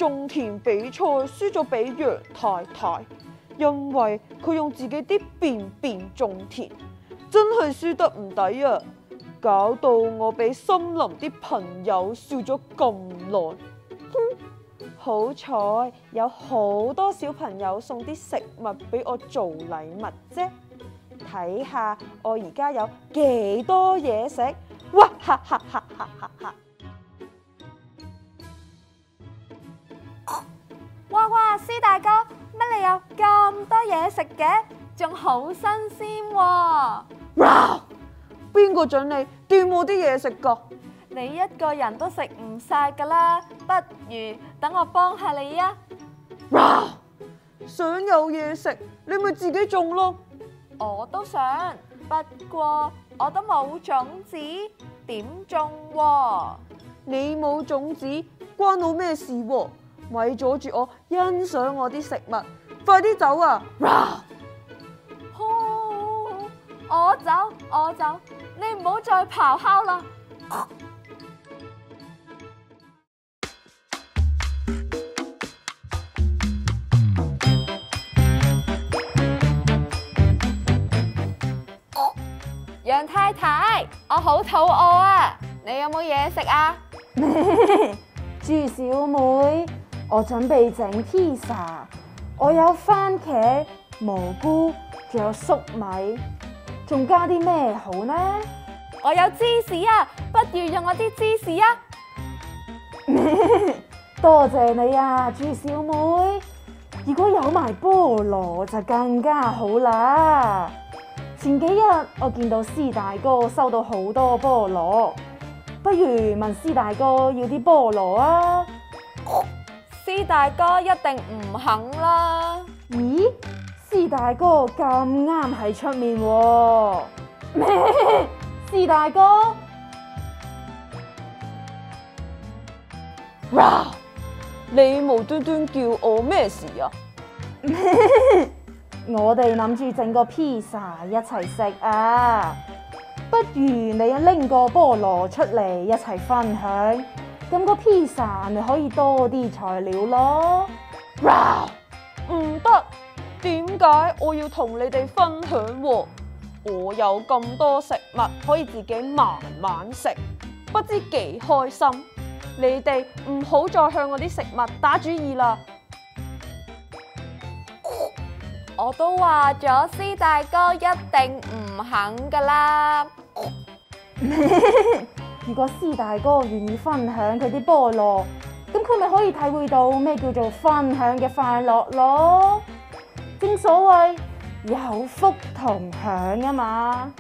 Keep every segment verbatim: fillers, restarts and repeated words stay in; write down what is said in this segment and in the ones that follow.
種田比賽輸咗俾楊太太，因為佢用自己啲便便種田，真係輸得唔抵啊！搞到我俾森林啲朋友笑咗咁耐。哼，好彩有好多小朋友送啲食物俾我做禮物啫。睇下我而家有幾多嘢食，哇哈哈哈哈哈哈！ 哇哇，師大哥，乜你有咁多嘢食嘅？仲好新鮮喎！ 哇！邊個准你掂我啲嘢食㗎？ 你一個人都食唔晒㗎啦，不如等我幫下你啊！ 哇！想有嘢食，你咪自己種咯。 我都想，不過我都冇種子，點種喎？ 你冇種子，關我咩事喎？咪阻住我欣賞我啲食物，快啲走啊！ 好，我走，我走，你唔好再咆哮啦！楊太太，我好肚餓啊！你有冇嘢食啊？ 豬小妹，我準備整披薩，我有番茄、蘑菇，仲有粟米，仲加啲咩好呢？ 我有芝士啊，不如用我啲芝士啊！ 多謝你啊，豬小妹。如果有埋菠蘿就更加好啦。前幾日我見到師大哥收到好多菠蘿，不如問師大哥要啲菠蘿啊？ 師大哥一定唔肯啦。 咦？師大哥咁啱喺出面喎？咩？師大哥？ 哇！你無端端叫我咩事啊？ 我哋諗住整個披薩一齊食啊！不如你拎個菠蘿出嚟一齊分享，咁個披薩咪可以多啲材料咯。 哇！唔得，點解我要同你哋分享喎？我有咁多食物可以自己慢慢食，不知幾開心。你哋唔好再向我啲食物打主意啦。 我都話咗，師大哥一定唔肯噶啦。 如果師大哥願意分享佢啲菠蘿，咁佢咪可以體會到咩叫做分享嘅快樂咯。正所謂有福同享啊嘛。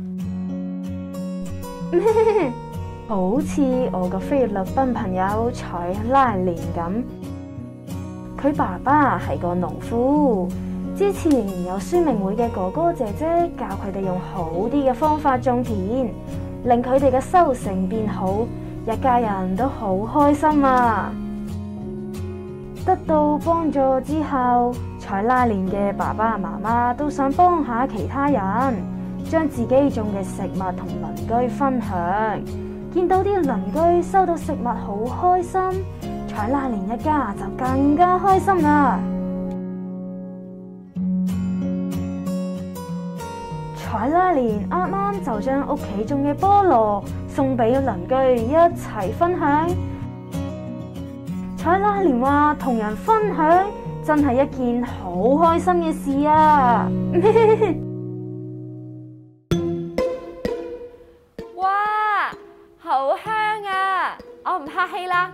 好似我個菲律賓朋友彩拉蓮咁，佢爸爸係個農夫。之前有宣明會嘅哥哥姐姐教佢哋用好啲嘅方法種田，令佢哋嘅收成變好，一家人都好開心啊！得到幫助之後，彩拉蓮嘅爸爸媽媽都想幫下其他人，將自己種嘅食物同鄰居分享。見到啲鄰居收到食物好開心，彩拉蓮一家就更加開心啦！彩拉蓮啱啱就將屋企種嘅菠蘿送俾鄰居一齊分享。彩拉蓮話同人分享真係一件好開心嘅事啊！ 哇，好香啊！我唔客氣啦。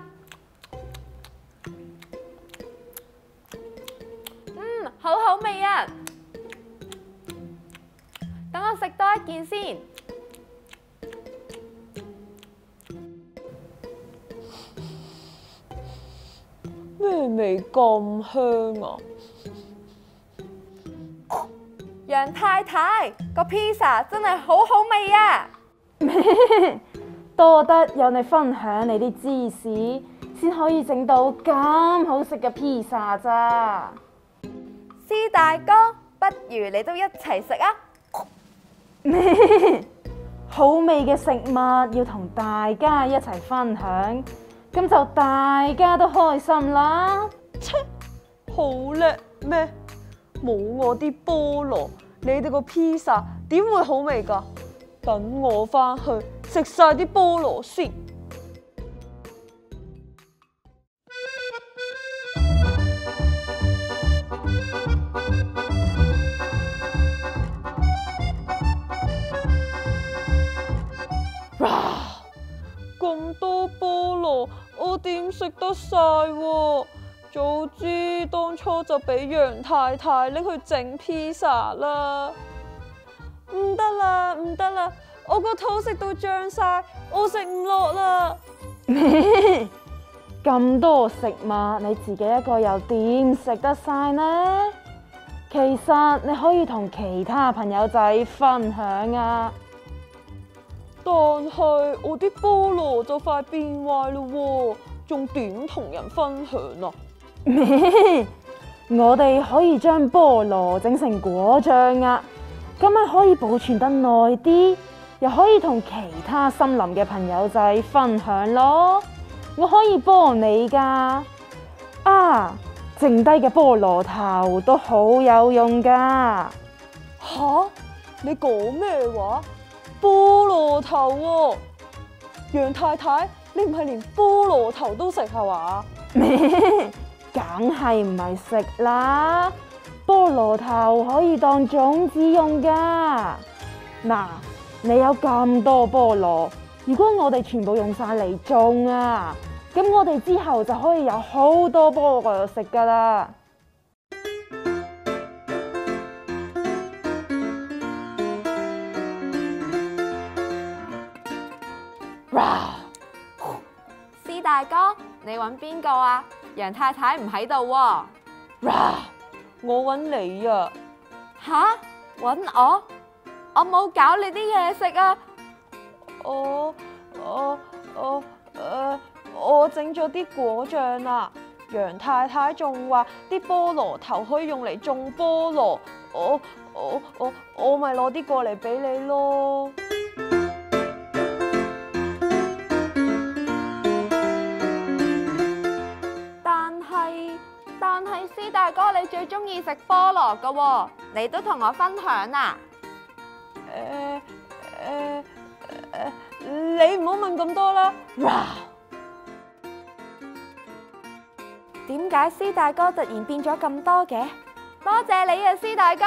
嗯，好好味啊！等我食多一件先。 咩味咁香啊？ 楊太太，個披薩真係好好味啊！ 多得有你分享你啲芝士，先可以整到咁好食嘅披薩咋。 師大哥，不如你都一齊食啊！ 好味嘅食物要同大家一齊分享，咁咁就大家都開心啦。 好叻咩？冇我啲菠蘿，你哋個披薩點會好味㗎？等我返去食晒啲菠蘿先。咁多菠蘿，我點食得晒喎？早知當初就俾楊太太拎去整披薩啦。唔得啦，唔得啦，我個肚食到脹晒，我食唔落啦。 咁多食物，你自己一個又點食得晒呢？其實你可以同其他朋友仔分享啊。 但係我啲菠蘿就快變壞咯喎，仲點同人分享啊？ 我哋可以將菠蘿整成果醬啊，咁咪可以保存得耐啲，又可以同其他森林嘅朋友仔分享咯。我可以幫你噶。啊，剩低嘅菠蘿頭都好有用噶。 吓？你講咩話？菠蘿頭喎，楊太太，你唔係連菠蘿頭都食係嘛？ 梗係唔係食啦，菠蘿頭可以當種子用噶。嗱，你有咁多菠蘿，如果我哋全部用晒嚟種啊，咁我哋之後就可以有好多菠蘿食噶啦。 師大哥，你揾邊個啊？楊太太唔喺度喎。 我揾你啊！ 吓？揾我？我冇搞你啲嘢食啊！ 我我我誒，我整咗啲果醬啊！楊太太仲話啲菠蘿頭可以用嚟種菠蘿，我我我我咪攞啲過嚟俾你咯。 但係師大哥，你最中意食菠蘿噶喎，你都同我分享啊？ 誒誒誒，你唔好問咁多啦。 點解師大哥突然變咗咁多嘅？多謝你啊，師大哥！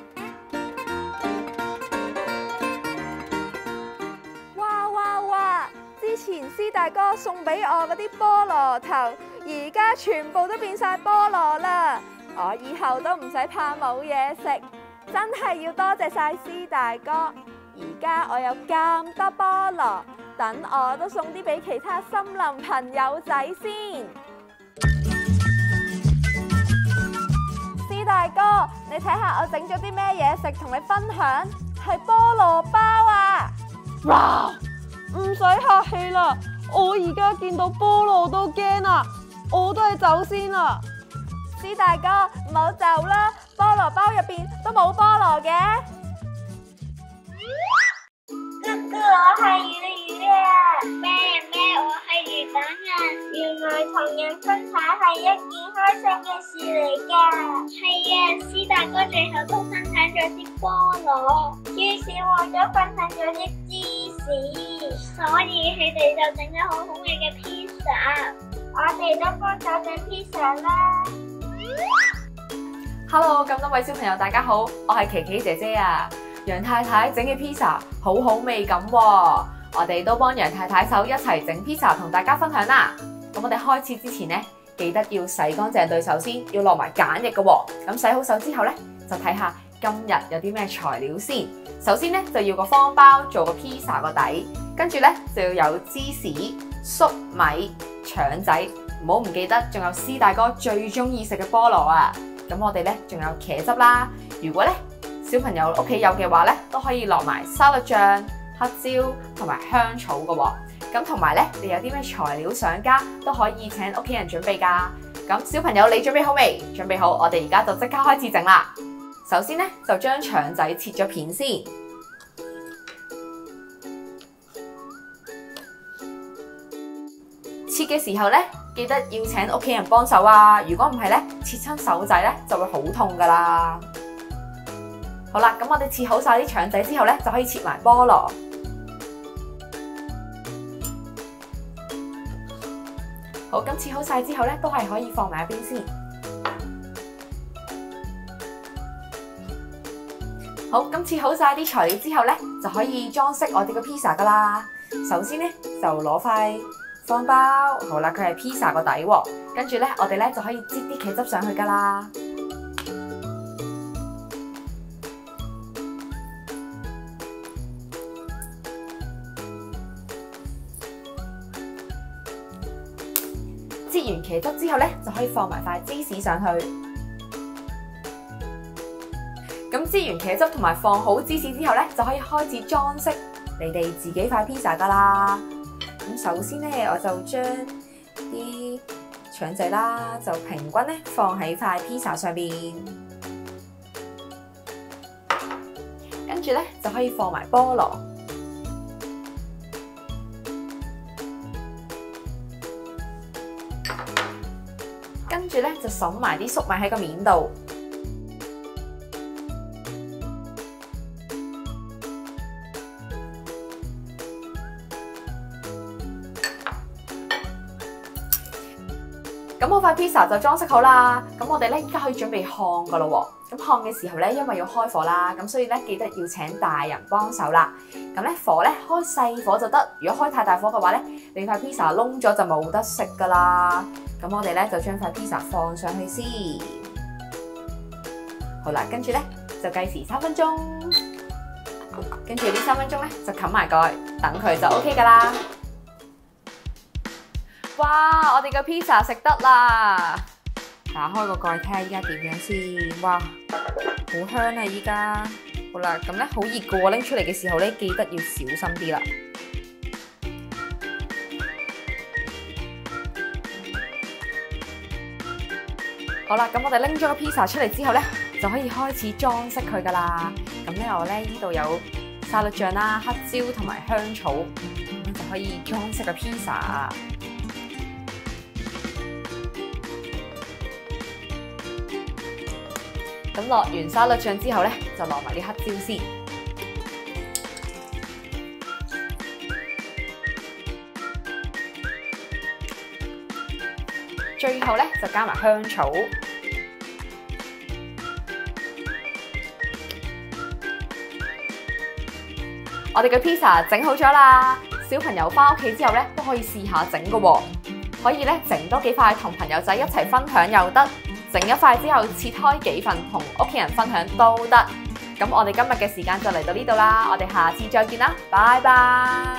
哇哇哇！之前師大哥送俾我嗰啲菠蘿頭，而家全部都變晒菠蘿啦！我以後都唔使怕冇嘢食，真係要多謝晒師大哥。而家我有咁多菠蘿，等我都送啲俾其他森林朋友仔先。師大哥，你睇下我整咗啲咩嘢食同你分享，係菠蘿包啊！ 唔使客氣啦，我而家見到菠蘿都驚啦，我都係走先啦。 師大哥，唔好走啦，菠蘿包入邊都冇菠蘿嘅。 哥哥，我係魚魚啊！咩咩，我係魚蛋啊！原來同人分享係一件開心嘅事嚟噶。係啊，師大哥最後都分享咗啲菠蘿，於是我都分享咗啲芝士，所以佢哋就整咗好好味嘅披薩。我哋都幫手整披薩啦。 Hello， 咁多位小朋友大家好，我係琪琪姐姐啊。楊太太整嘅披薩好好味咁喎，我哋都幫楊太太手一齊整披薩同大家分享啦。咁我哋開始之前呢，記得要洗乾淨對手先，要落埋梘液嘅喎。咁洗好手之後呢，就睇下今日有啲咩材料先。首先呢，就要個方包做個披薩個底，跟住呢，就要有芝士、粟米、腸仔，唔好唔記得，仲有師大哥最中意食嘅菠蘿啊！咁我哋呢，仲有茄汁啦。如果呢，小朋友屋企有嘅話呢，都可以落埋沙律醬、黑椒同埋香草嘅喎。咁同埋呢，你有啲咩材料想加，都可以請屋企人準備㗎。咁小朋友你準備好未？準備好，我哋而家就即刻開始整啦。首先呢，就將腸仔切咗片先。 切嘅時候咧，記得要請屋企人幫手啊！如果唔係咧，切親手仔咧就會好痛噶啦。好啦，咁我哋切好晒啲腸仔之後咧，就可以切埋菠蘿。好，咁切好晒之後咧，都係可以放埋一邊先。好，咁切好晒啲材料之後咧，就可以裝飾我哋個 pizza 噶啦。首先咧，就攞塊方包，好啦，佢係 pizza 個底喎。跟住咧，我哋咧就可以擠啲茄汁上去噶啦。擠完茄汁之後咧，就可以放埋塊芝士上去。咁擠完茄汁同埋放好芝士之後咧，就可以開始裝飾你哋自己塊 pizza 噶啦。咁首先咧，我就將啲腸仔啦，就平均咧放喺塊 pizza 上邊，跟住咧就可以放埋菠蘿，跟住咧就撒埋啲粟米喺個面度。咁我塊 pizza 就裝飾好啦，咁我哋咧而家可以準備烘噶咯喎。咁烘嘅時候咧，因為要開火啦，咁所以咧記得要請大人幫手啦。咁咧火咧開細火就得，如果開太大火嘅話咧，你塊 pizza 燶咗就冇得食噶啦。咁我哋咧就將塊 pizza 放上去先。好啦，跟住咧就計時三分鐘，跟住呢三分鐘咧就冚埋蓋，等佢就 OK 噶啦。哇！我哋個 pizza 食得啦，打開個蓋睇下依家點樣先。哇，好香啊！依家好啦，咁咧好熱嘅喎，拎出嚟嘅時候咧，記得要小心啲啦。好啦，咁我哋拎咗個 pizza 出嚟之後咧，就可以開始裝飾佢噶啦。咁咧我咧呢度有沙律醬啦、黑椒同埋香草，咁就可以裝飾個 pizza。咁落完沙律醬之後咧，就落埋啲黑椒先。最後咧就加埋香草。我哋嘅 pizza 整好咗啦，小朋友返屋企之後咧都可以試下整㗎喎。可以咧整多幾塊同朋友仔一齊分享又得。整一塊之後切開幾份同屋企人分享都得。咁我哋今日嘅時間就嚟到呢度啦，我哋下次再見啦，拜拜。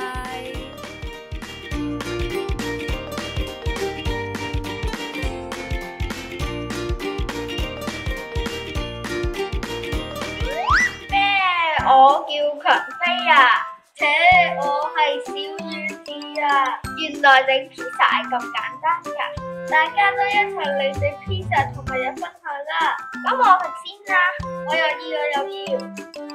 咩？我叫強飛啊！切，我係小丸子啊！原來整 pizza 係咁簡單㗎。大家都一齊嚟食 pizza 同朋友分享啦！咁我係先啦，我又要我又要。